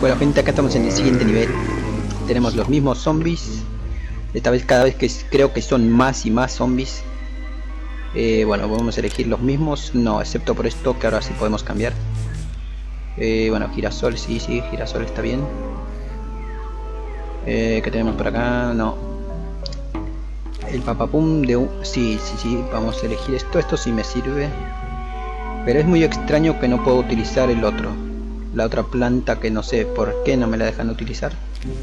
Bueno gente, acá estamos en el siguiente nivel. Tenemos los mismos zombies. Esta vez cada vez que creo que son más y más zombies. Bueno, podemos elegir los mismos. No, excepto por esto que ahora sí podemos cambiar. Bueno, girasol, sí, girasol está bien. ¿Qué tenemos por acá? No. El papapum de un... Sí, vamos a elegir esto. Esto sí me sirve. Pero es muy extraño que no puedo utilizar el otro. La otra planta que no sé por qué no me la dejan utilizar.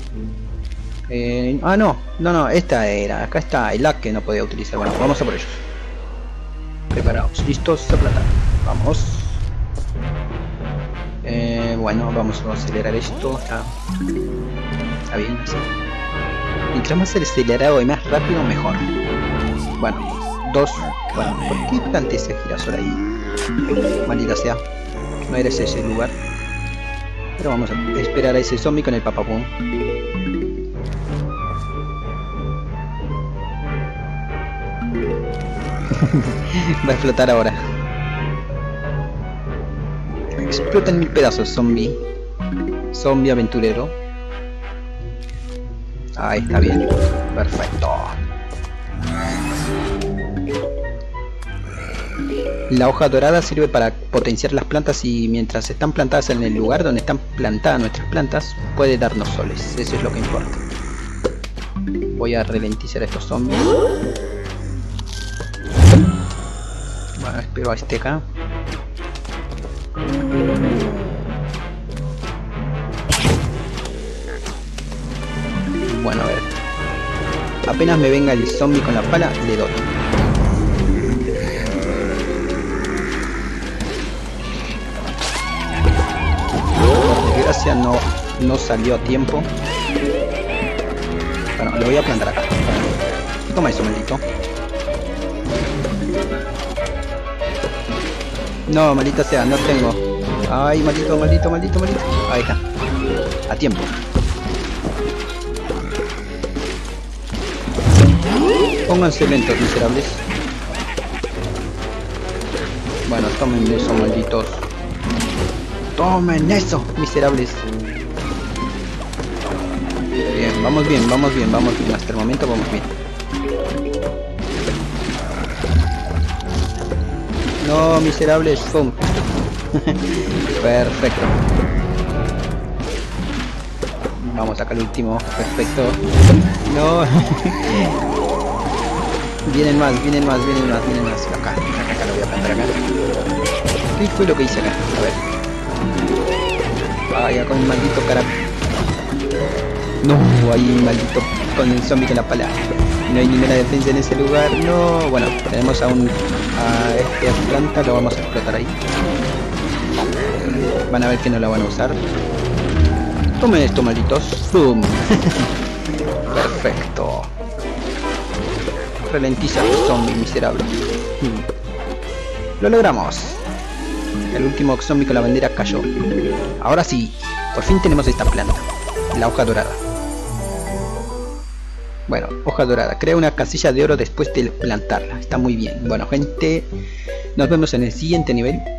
No, esta era. Acá está el A que no podía utilizar. Bueno, vamos a por ellos. Preparados, listos a plantar. Vamos. Bueno, vamos a acelerar esto. Está bien así. Mientras más acelerado y más rápido, mejor. Bueno, dos. Bueno, ¿por qué planté ese girasol ahí? Maldita sea. No eres ese lugar. Pero vamos a esperar a ese zombie con el papapum. Va a explotar ahora. Explota en mil pedazos, zombie. Zombie aventurero. Ahí está bien. Perfecto. La hoja dorada sirve para potenciar las plantas y mientras están plantadas en el lugar donde están plantadas nuestras plantas, puede darnos soles. Eso es lo que importa. Voy a ralentizar a estos zombies. Bueno, espero a este acá. Bueno, a ver. Apenas me venga el zombie con la pala, le doy. Por desgracia no salió a tiempo. Bueno, lo voy a plantar acá. Toma eso, maldito. No, maldita sea, no tengo. Ay, maldito. Ahí está. A tiempo. Pónganse lentos, miserables. Bueno, tomen eso, malditos. Tomen eso, miserables. Bien, vamos bien. Hasta el momento vamos bien. No, miserables. ¡Pum! Perfecto. Vamos acá al último. Perfecto. No. Vienen más. Acá lo voy a plantar acá. ¿Qué fue lo que hice acá? A ver. Vaya con el maldito cara. No, ahí maldito con el zombie con la pala. No hay ninguna defensa en ese lugar. No, bueno, tenemos a esta planta, lo vamos a explotar ahí. Van a ver que no la van a usar. Tomen esto, malditos. ¡Boom! Perfecto. Ralentiza los zombies miserables. Lo logramos. El último zombie con la bandera cayó. Ahora sí, por fin tenemos esta planta. La hoja dorada. Bueno, hoja dorada. Crea una casilla de oro después de plantarla. Está muy bien. Bueno, gente, nos vemos en el siguiente nivel.